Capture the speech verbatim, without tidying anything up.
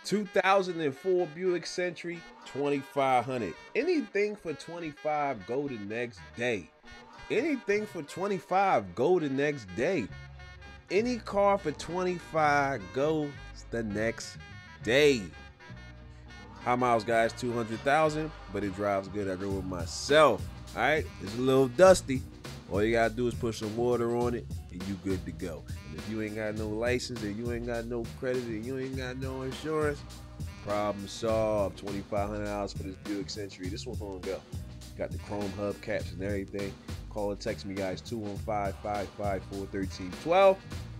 two thousand four Buick Century, twenty-five hundred. Anything for twenty-five, go the next day. Anything for twenty-five, go the next day. Any car for twenty-five, go the next day. High miles, guys, two hundred thousand, but it drives good. I drove it myself. All right, it's a little dusty. All you gotta do is put some water on it, and you good to go. And if you ain't got no license, and you ain't got no credit, and you ain't got no insurance, problem solved. twenty-five hundred dollars for this Buick Century. This one's gonna go. Got the chrome hubcaps and everything. Call and text me, guys, two one five, five five four, one three one two.